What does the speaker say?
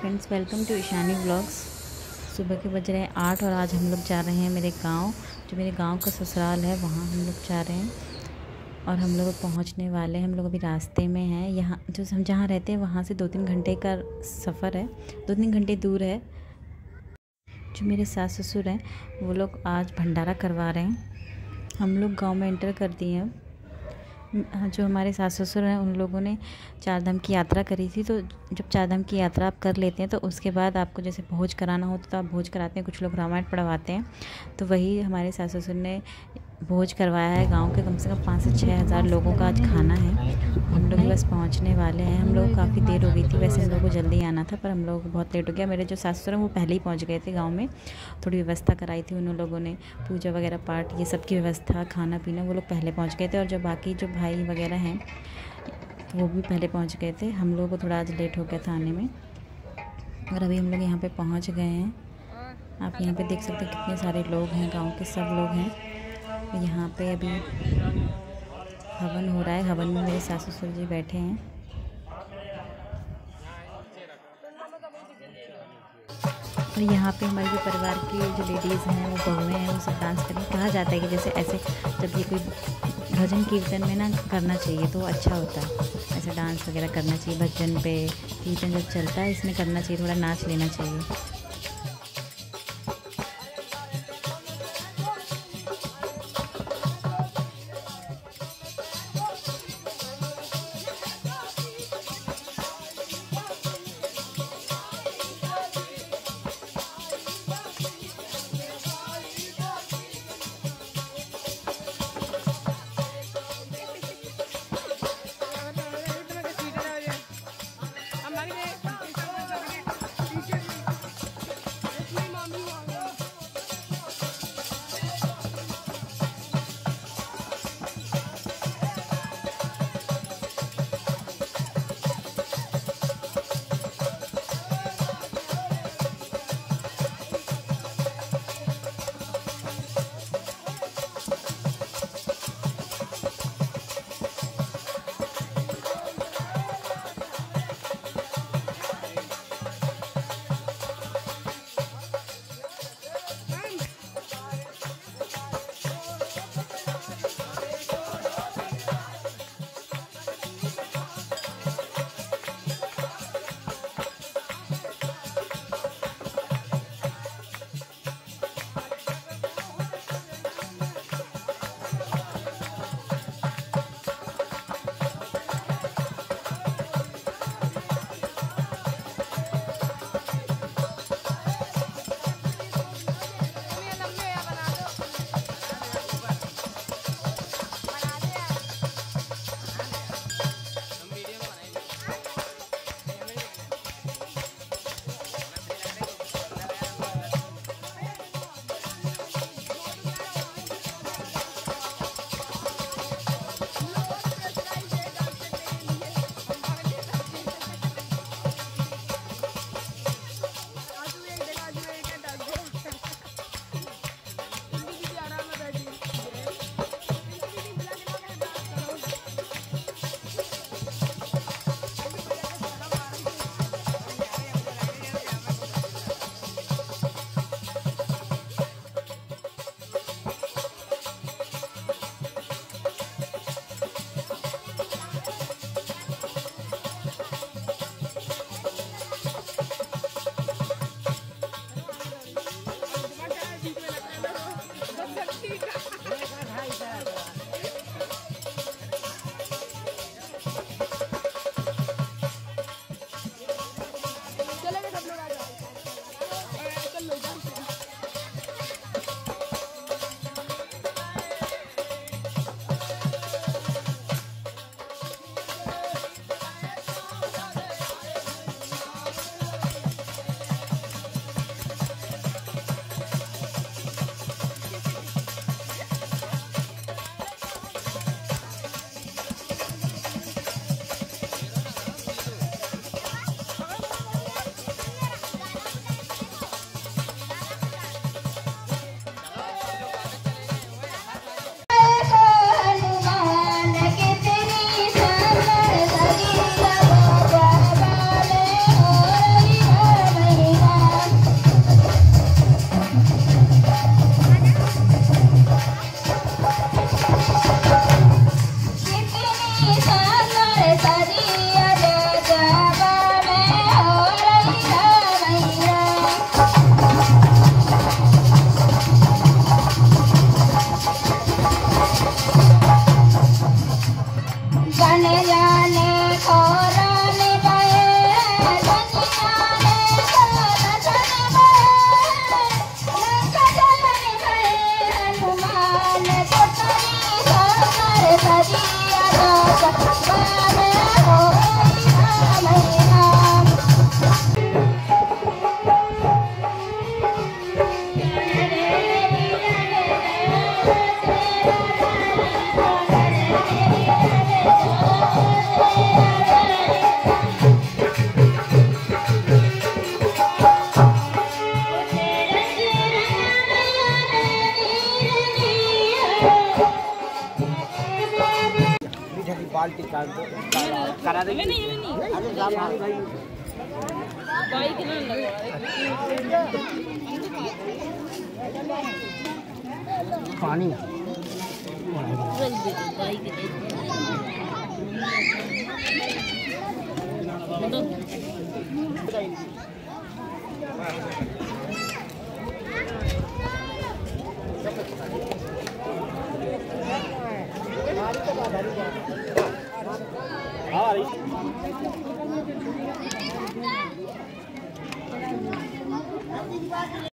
Friends, welcome to Ishani vlogs. सुबह के बज रहे हैं 8 और आज हम लोग जा रहे हैं मेरे गांव, जो मेरे गांव का ससुराल है, वहां हम लोग जा रहे हैं और हम लोग पहुंचने वाले हैं। हम लोग अभी रास्ते में हैं। यहाँ जो हम जहाँ रहते हैं वहाँ से 2-3 घंटे का सफ़र है, 2-3 घंटे दूर है। जो मेरे सास ससुर हैं वो लोग आज भंडारा करवा रहे हैं। हम लोग गाँव में एंटर कर दिए हैं। जो हमारे सास ससुर हैं उन लोगों ने 4 धाम की यात्रा करी थी। तो जब 4 धाम की यात्रा आप कर लेते हैं तो उसके बाद आपको जैसे भोज कराना होता तो आप भोज कराते हैं। कुछ लोग रामायण पढ़वाते हैं, तो वही हमारे सास ससुर ने भोज करवाया है। गांव के कम से कम 5 से 6 हज़ार लोगों का आज खाना है। हम लोग बस पहुंचने वाले हैं। हम लोग काफ़ी देर हो गई थी, वैसे हम लोग को जल्दी आना था पर हम लोग बहुत लेट हो गया। मेरे जो सास ससुर हैं वो पहले ही पहुंच गए थे गांव में। थोड़ी व्यवस्था कराई थी उन लोगों ने, पूजा वगैरह पाठ ये सब की व्यवस्था, खाना पीना, वो लोग पहले पहुंच गए थे। और जो बाकी जो भाई वगैरह हैं वो भी पहले पहुंच गए थे। हम लोगों को थोड़ा आज लेट हो गया था आने में और अभी हम लोग यहाँ पे पहुँच गए हैं। आप यहाँ पे देख सकते हैं कितने सारे लोग हैं, गाँव के सब लोग हैं। यहाँ पे अभी हवन हो रहा है। हवन में मेरे सास ससुर जी बैठे हैं। और यहाँ पे हमारे जो परिवार की जो लेडीज़ हैं, वो बहुएँ हैं, वो सब डांस करें। कहा जाता है कि जैसे ऐसे जब ये कोई भजन कीर्तन में ना करना चाहिए तो अच्छा होता है। ऐसे डांस वगैरह करना चाहिए भजन पे, कीर्तन जब चलता है इसमें करना चाहिए, थोड़ा नाच लेना चाहिए। बाल्टी करा देंगे। पानी